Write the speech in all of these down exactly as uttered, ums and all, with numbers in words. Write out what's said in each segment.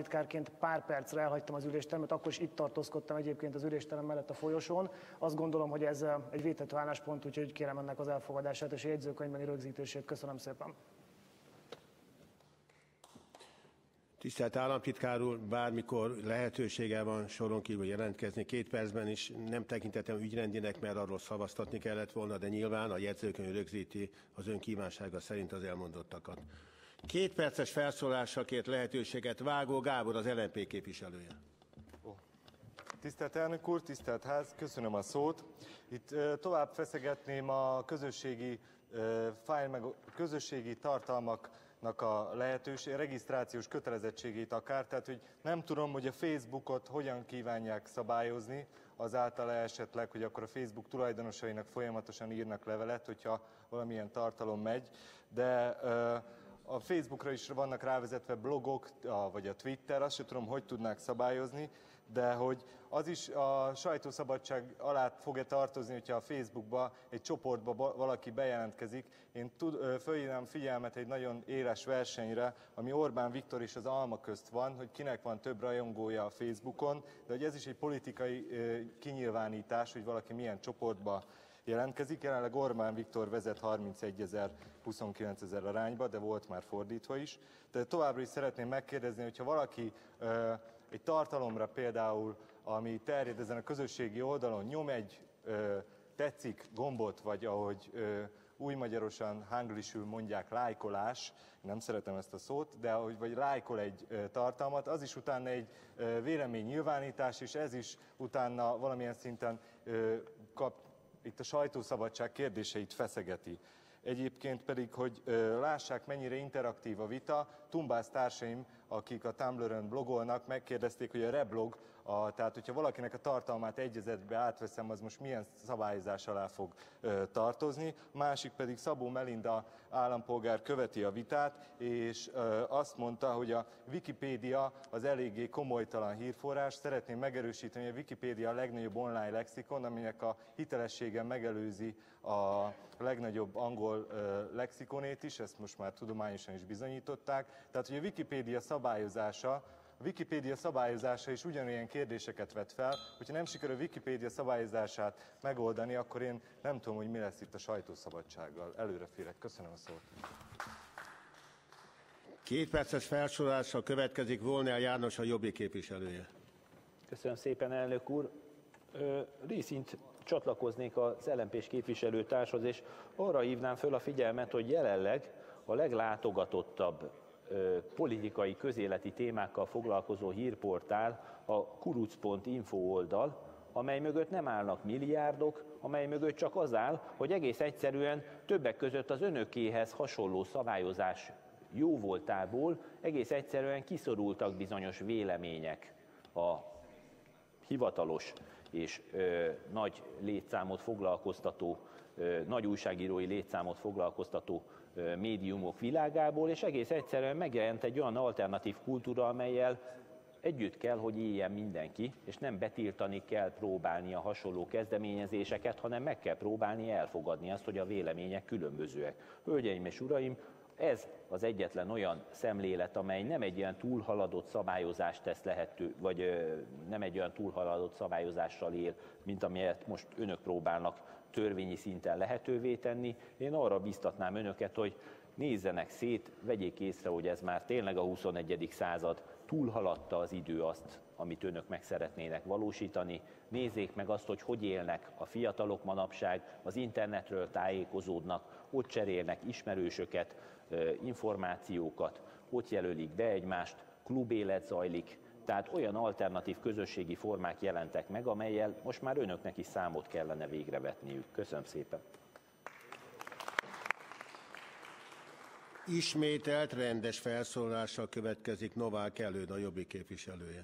államtitkárként pár percre elhagytam az üléstermet, akkor is itt tartózkodtam egyébként az ülésterem mellett a folyosón. Azt gondolom, hogy ez egy vétető álláspont, úgyhogy kérem ennek az elfogadását és a jegyzőkönyvbeni rögzítését. Köszönöm szépen. Tisztelt államtitkár úr, bármikor lehetősége van soron kívül jelentkezni, két percben is, nem tekintetem ügyrendinek, mert arról szavaztatni kellett volna, de nyilván a jegyzőkönyv rögzíti az ön kívánsága szerint az elmondottakat. Két perces felszólásra kért lehetőséget Vágó Gábor, az el en pé képviselője. Tisztelt elnök úr, tisztelt ház, köszönöm a szót. Itt tovább feszegetném a közösségi, fájl meg közösségi tartalmaknak a lehetőség, regisztrációs kötelezettségét akár, tehát hogy nem tudom, hogy a Facebookot hogyan kívánják szabályozni, azáltal esetleg, hogy akkor a Facebook tulajdonosainak folyamatosan írnak levelet, hogyha valamilyen tartalom megy, de a Facebookra is vannak rávezetve blogok, vagy a Twitter, azt sem tudom, hogy tudnák szabályozni, de hogy az is a sajtószabadság alá fog-e tartozni, hogyha a Facebookba, egy csoportba valaki bejelentkezik. Én fölhívnám figyelmet egy nagyon éles versenyre, ami Orbán Viktor és az Alma közt van, hogy kinek van több rajongója a Facebookon, de hogy ez is egy politikai kinyilvánítás, hogy valaki milyen csoportba jelentkezik. Jelenleg Orbán Viktor vezet harmincegyezer huszonkilencezer arányba, de volt már fordítva is. De továbbra is szeretném megkérdezni, hogyha valaki ö, egy tartalomra például, ami terjed ezen a közösségi oldalon, nyom egy ö, tetszik gombot, vagy ahogy ö, új magyarosan, hanglisül mondják, lájkolás, nem szeretem ezt a szót, de ahogy vagy lájkol egy ö, tartalmat, az is utána egy ö, véleménynyilvánítás, és ez is utána valamilyen szinten ö, kap, itt a sajtószabadság kérdéseit feszegeti. Egyébként pedig, hogy ö, lássák, mennyire interaktív a vita, Tumbász társaim, akik a Tumblr-ön blogolnak, megkérdezték, hogy a reblog, a, tehát hogyha valakinek a tartalmát egyezetbe átveszem, az most milyen szabályozás alá fog ö, tartozni. Másik pedig Szabó Melinda állampolgár követi a vitát, és ö, azt mondta, hogy a Wikipédia az eléggé komolytalan hírforrás. Szeretném megerősíteni, hogy a Wikipédia a legnagyobb online lexikon, aminek a hitelessége megelőzi a legnagyobb angol ö, lexikonét is, ezt most már tudományosan is bizonyították. Tehát, hogy a Wikipédia szabályozása, a Wikipédia szabályozása is ugyanolyan kérdéseket vet fel, hogyha nem sikerül a Wikipédia szabályozását megoldani, akkor én nem tudom, hogy mi lesz itt a sajtószabadsággal. Előreférek. Köszönöm a szót. Két perces felsorolásra következik Volner János, a Jobbik képviselője. Köszönöm szépen, elnök úr. Részint csatlakoznék az el en pés képviselőtárshoz, és arra hívnám föl a figyelmet, hogy jelenleg a leglátogatottabb politikai, közéleti témákkal foglalkozó hírportál a kuruc pont info oldal, amely mögött nem állnak milliárdok, amely mögött csak az áll, hogy egész egyszerűen többek között az önökéhez hasonló szabályozás jóvoltából egész egyszerűen kiszorultak bizonyos vélemények a hivatalos és ö, nagy létszámot foglalkoztató, ö, nagy újságírói létszámot foglalkoztató ö, médiumok világából, és egész egyszerűen megjelent egy olyan alternatív kultúra, amellyel együtt kell, hogy éljen mindenki, és nem betiltani kell próbálni a hasonló kezdeményezéseket, hanem meg kell próbálni elfogadni azt, hogy a vélemények különbözőek. Hölgyeim és uraim, ez az egyetlen olyan szemlélet, amely nem egy olyan túlhaladott szabályozást tesz lehető, vagy ö, nem egy olyan túlhaladott szabályozással él, mint amelyet most önök próbálnak törvényi szinten lehetővé tenni. Én arra biztatnám önöket, hogy nézzenek szét, vegyék észre, hogy ez már tényleg a huszonegyedik század, túlhaladta az idő azt, amit önök meg szeretnének valósítani. Nézzék meg azt, hogy hogy élnek a fiatalok manapság, az internetről tájékozódnak, ott cserélnek ismerősöket, információkat, ott jelölik be egymást, klubélet zajlik, tehát olyan alternatív közösségi formák jelentek meg, amellyel most már önöknek is számot kellene végre vetniük. Köszönöm szépen! Ismételt rendes felszólalással következik Novák Előd, a Jobbik képviselője.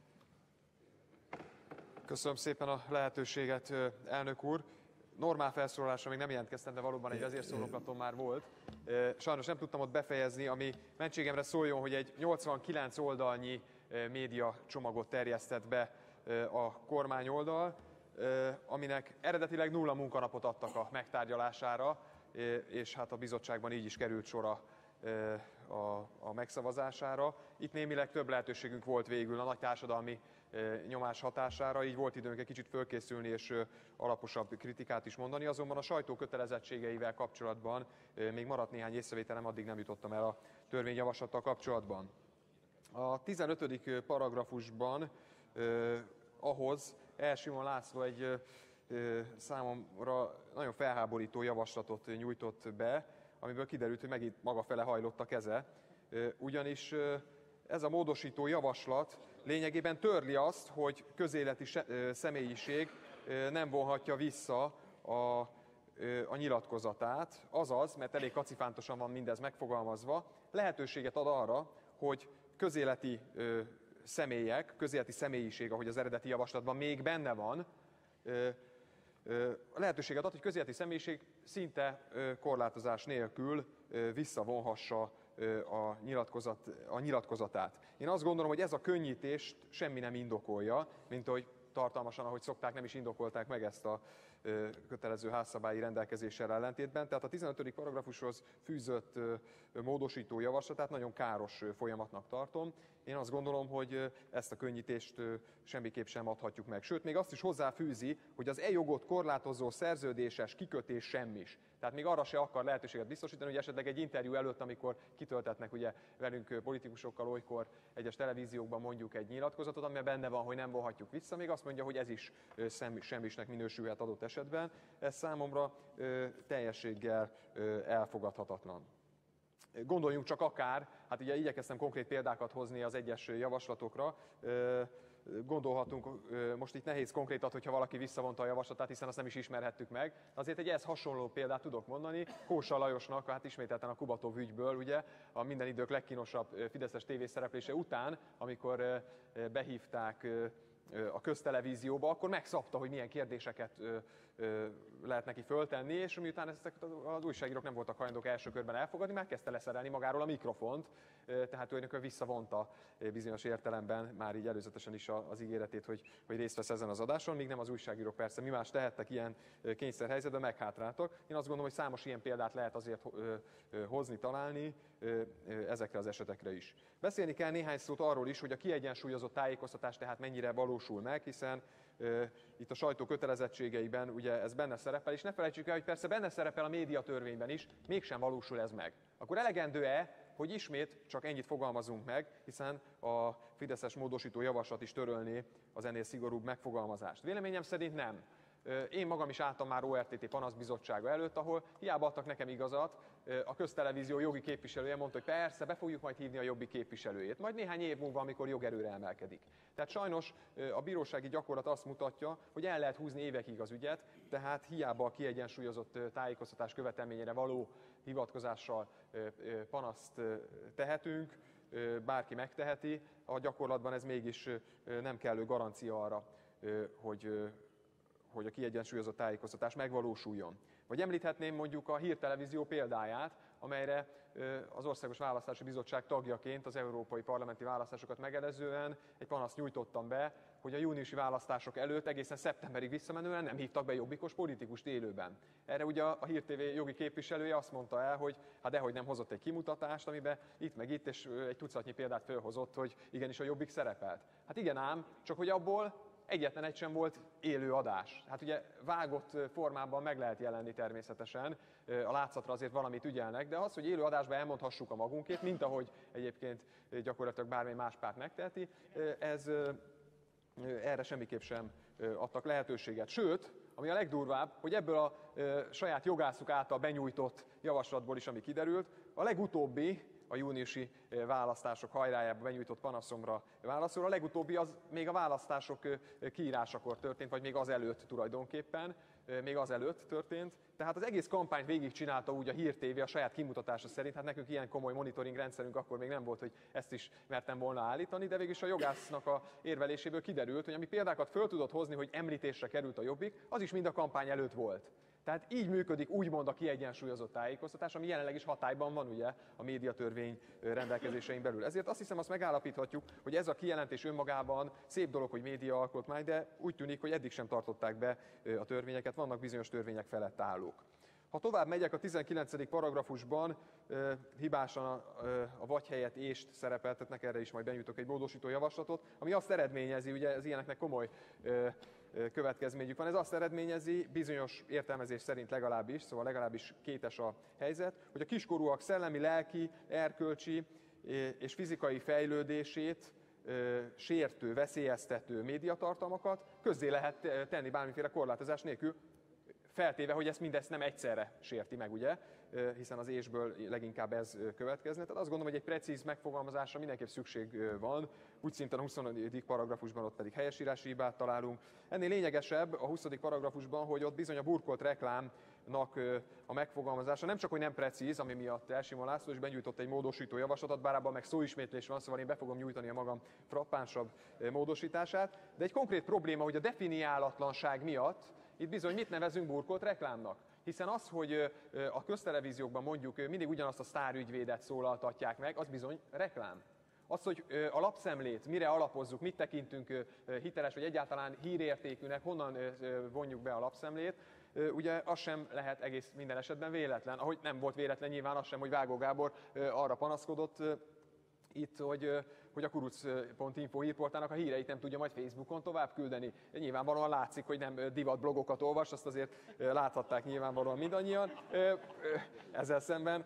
Köszönöm szépen a lehetőséget, elnök úr. Normál felszólalásra még nem jelentkeztem, de valóban egy azért szónoklatom már volt. Sajnos nem tudtam ott befejezni, ami mentségemre szóljon, hogy egy nyolcvankilenc oldalnyi média csomagot terjesztett be a kormányoldal, aminek eredetileg nulla munkanapot adtak a megtárgyalására, és hát a bizottságban így is került sor a, a, a megszavazására. Itt némileg több lehetőségünk volt végül a nagy társadalmi nyomás hatására, így volt időnk egy kicsit fölkészülni és alaposabb kritikát is mondani, azonban a sajtó kötelezettségeivel kapcsolatban még maradt néhány észrevételem, addig nem jutottam el a törvényjavaslattal kapcsolatban. A tizenötödik paragrafusban eh, ahhoz El. Simon László egy eh, számomra nagyon felháborító javaslatot nyújtott be, amiből kiderült, hogy megint maga fele hajlott a keze, eh, ugyanis eh, ez a módosító javaslat lényegében törli azt, hogy közéleti személyiség nem vonhatja vissza a, a nyilatkozatát, azaz, mert elég kacifántosan van mindez megfogalmazva, lehetőséget ad arra, hogy közéleti ö, személyek, közéleti személyiség, ahogy az eredeti javaslatban még benne van, ö, ö, lehetőséget ad, hogy közéleti személyiség szinte ö, korlátozás nélkül ö, visszavonhassa A, nyilatkozat, a nyilatkozatát. Én azt gondolom, hogy ez a könnyítést semmi nem indokolja, mint ahogy tartalmasan, ahogy szokták, nem is indokolták meg ezt a ö, kötelező házszabályi rendelkezéssel ellentétben. Tehát a tizenötödik paragrafushoz fűzött ö, módosító javaslatát nagyon káros ö, folyamatnak tartom. Én azt gondolom, hogy ezt a könnyítést ö, semmiképp sem adhatjuk meg. Sőt, még azt is hozzáfűzi, hogy az e-jogot korlátozó szerződéses kikötés semmis. Tehát még arra se akar lehetőséget biztosítani, hogy esetleg egy interjú előtt, amikor kitöltetnek ugye velünk politikusokkal olykor egyes televíziókban mondjuk egy nyilatkozatot, amiben benne van, hogy nem vonhatjuk vissza, még azt mondja, hogy ez is semmisnek minősülhet adott esetben. Ez számomra ö, teljességgel ö, elfogadhatatlan. Gondoljunk csak akár, hát ugye igyekeztem konkrét példákat hozni az egyes javaslatokra, ö, gondolhatunk, most itt nehéz konkrétat, hogyha valaki visszavonta a javaslatát, hiszen azt nem is ismerhettük meg. Azért egy ehhez hasonló példát tudok mondani. Kósa Lajosnak, hát ismételten a Kubatov ügyből, ugye, a minden idők legkínosabb fideszes tévészereplése után, amikor behívták a köztelevízióba, akkor megszabta, hogy milyen kérdéseket lehet neki föltenni, és miután ezeket az újságírók nem voltak hajlandók első körben elfogadni, már kezdte leszerelni magáról a mikrofont, tehát tulajdonképpen visszavonta bizonyos értelemben már így előzetesen is az ígéretét, hogy, hogy részt vesz ezen az adáson, míg nem az újságírók persze mi más tehettek ilyen kényszerhelyzetben, meghátráltak. Én azt gondolom, hogy számos ilyen példát lehet azért hozni, találni ezekre az esetekre is. Beszélni kell néhány szót arról is, hogy a kiegyensúlyozott tájékoztatás tehát mennyire valósul meg, hiszen uh, itt a sajtó kötelezettségeiben ugye ez benne szerepel, és ne felejtsük el, hogy persze benne szerepel a médiatörvényben is, mégsem valósul ez meg. Akkor elegendő-e, hogy ismét csak ennyit fogalmazunk meg, hiszen a fideszes módosító javaslat is törölné az ennél szigorúbb megfogalmazást? Véleményem szerint nem. Én magam is álltam már o er té té panaszbizottsága előtt, ahol hiába adtak nekem igazat, a köztelevízió jogi képviselője mondta, hogy persze, be fogjuk majd hívni a Jobbik képviselőjét, majd néhány év múlva, amikor jogerőre emelkedik. Tehát sajnos a bírósági gyakorlat azt mutatja, hogy el lehet húzni évekig az ügyet, tehát hiába a kiegyensúlyozott tájékoztatás követelményére való hivatkozással panaszt tehetünk, bárki megteheti, a gyakorlatban ez mégis nem kellő garancia arra, hogy hogy a kiegyensúlyozott tájékoztatás megvalósuljon. Vagy említhetném mondjuk a hírtelevízió példáját, amelyre az Országos Választási Bizottság tagjaként az európai parlamenti választásokat megelőzően egy panaszt nyújtottam be, hogy a júniusi választások előtt egészen szeptemberig visszamenően nem hívtak be jobbikos politikust élőben. Erre ugye a Hír té vé jogi képviselője azt mondta el, hogy hát dehogy nem hozott egy kimutatást, amiben itt meg itt, és egy tucatnyi példát felhozott, hogy igenis a Jobbik szerepelt. Hát igen ám, csak hogy abból egyetlen egy sem volt élő adás. Hát ugye vágott formában meg lehet jelenni természetesen, a látszatra azért valamit ügyelnek, de az, hogy élő adásban elmondhassuk a magunkét, mint ahogy egyébként gyakorlatilag bármely más párt megteheti, ez erre semmiképp sem adtak lehetőséget. Sőt, ami a legdurvább, hogy ebből a saját jogászuk által benyújtott javaslatból is, ami kiderült, a legutóbbi, a júniusi választások hajrájában benyújtott panaszomra válaszol. A legutóbbi az még a választások kiírásakor történt, vagy még az előtt tulajdonképpen, még az előtt történt. Tehát az egész kampányt végigcsinálta úgy a Hír té vé a saját kimutatása szerint. Hát nekünk ilyen komoly monitoring rendszerünk akkor még nem volt, hogy ezt is mertem volna állítani, de végülis a jogásznak a érveléséből kiderült, hogy ami példákat föl tudott hozni, hogy említésre került a Jobbik, az is mind a kampány előtt volt. Tehát így működik úgymond a kiegyensúlyozott tájékoztatás, ami jelenleg is hatályban van ugye a médiatörvény rendelkezésein belül. Ezért azt hiszem, azt megállapíthatjuk, hogy ez a kijelentés önmagában szép dolog, hogy média alkotmány, de úgy tűnik, hogy eddig sem tartották be a törvényeket, vannak bizonyos törvények felett állók. Ha tovább megyek, a tizenkilencedik paragrafusban uh, hibásan a, uh, a vagy helyett ést szerepeltetnek, erre is majd benyújtok egy módosító javaslatot, ami azt eredményezi, ugye az ilyeneknek komoly uh, következményük van. Ez azt eredményezi, bizonyos értelmezés szerint legalábbis, szóval legalábbis kétes a helyzet, hogy a kiskorúak szellemi, lelki, erkölcsi és fizikai fejlődését sértő, veszélyeztető médiatartalmakat közzé lehet tenni bármiféle korlátozás nélkül, feltéve, hogy ezt mindezt nem egyszerre sérti meg, ugye, hiszen az ésből leginkább ez következne. Tehát azt gondolom, hogy egy precíz megfogalmazásra mindenképp szükség van, úgy szinten a huszonötödik paragrafusban ott pedig helyesírási hibát találunk. Ennél lényegesebb a huszadik paragrafusban, hogy ott bizony a burkolt reklámnak a megfogalmazása nem csak, hogy nem precíz, ami miatt Elsimon László is benyújtott egy módosító javaslatot, bár abban meg szóismétlés van, szóval én be fogom nyújtani a magam frappánsabb módosítását, de egy konkrét probléma, hogy a definiálatlanság miatt itt bizony mit nevezünk burkolt reklámnak? Hiszen az, hogy a köztelevíziókban mondjuk mindig ugyanazt a sztárügyvédet szólaltatják meg, az bizony reklám. Az, hogy a lapszemlét mire alapozzuk, mit tekintünk hiteles vagy egyáltalán hírértékűnek, honnan vonjuk be a lapszemlét, ugye az sem lehet egész minden esetben véletlen. Ahogy nem volt véletlen nyilván az sem, hogy Vágó Gábor arra panaszkodott itt, hogy, hogy a kuruc pont info hírportának a híreit nem tudja majd Facebookon tovább küldeni. Nyilvánvalóan látszik, hogy nem divat blogokat olvas, azt azért láthatták nyilvánvalóan mindannyian. Ezzel szemben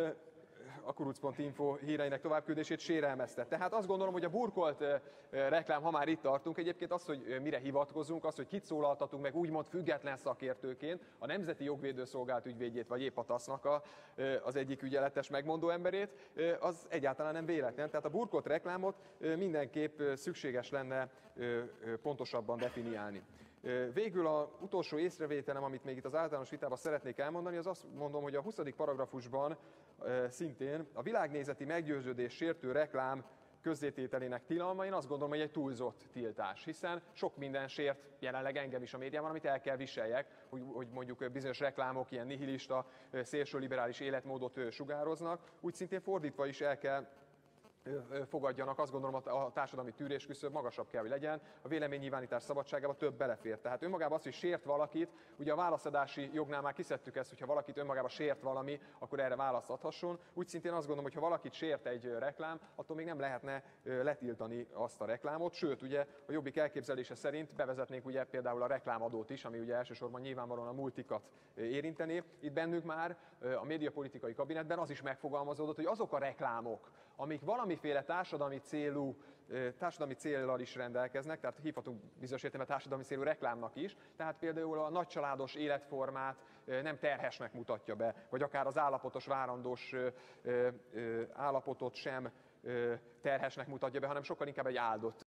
a kuruc pont info híreinek továbbküldését sérelmezte. Tehát azt gondolom, hogy a burkolt reklám, ha már itt tartunk, egyébként az, hogy mire hivatkozunk, az, hogy kit szólaltatunk meg úgymond független szakértőként, a Nemzeti Jogvédőszolgálat ügyvédjét, vagy épp a tasznak a, az egyik ügyeletes megmondó emberét, az egyáltalán nem véletlen. Tehát a burkolt reklámot mindenképp szükséges lenne pontosabban definiálni. Végül az utolsó észrevételem, amit még itt az általános vitában szeretnék elmondani, az azt mondom, hogy a huszadik paragrafusban szintén a világnézeti meggyőződés sértő reklám közzétételének tilalma, én azt gondolom, hogy egy túlzott tiltás, hiszen sok minden sért jelenleg engem is a médiában, amit el kell viseljek, hogy, hogy mondjuk bizonyos reklámok ilyen nihilista, szélsőliberális életmódot sugároznak, úgy szintén fordítva is el kell fogadjanak, azt gondolom, a társadalmi tűrésküszöb magasabb kell, hogy legyen, a véleménynyilvánítás szabadságába több belefér. Tehát önmagában az, hogy sért valakit, ugye a válaszadási jognál már kiszedtük ezt, hogyha valakit önmagában sért valami, akkor erre választ adhasson. Úgy szintén azt gondolom, hogy ha valakit sért egy reklám, attól még nem lehetne letiltani azt a reklámot, sőt, ugye a Jobbik elképzelése szerint bevezetnénk ugye például a reklámadót is, ami ugye elsősorban nyilvánvalóan a multikat érinteni. Itt bennünk már a médiapolitikai kabinetben az is megfogalmazódott, hogy azok a reklámok, amik valamiféle társadalmi célú, társadalmi céllal is rendelkeznek, tehát hívhatunk bizonyos értelemben társadalmi célú reklámnak is, tehát például a nagycsaládos életformát nem terhesnek mutatja be, vagy akár az állapotos, várandós állapotot sem terhesnek mutatja be, hanem sokkal inkább egy áldott